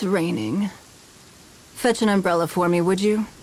raining. Fetch an umbrella for me, would you?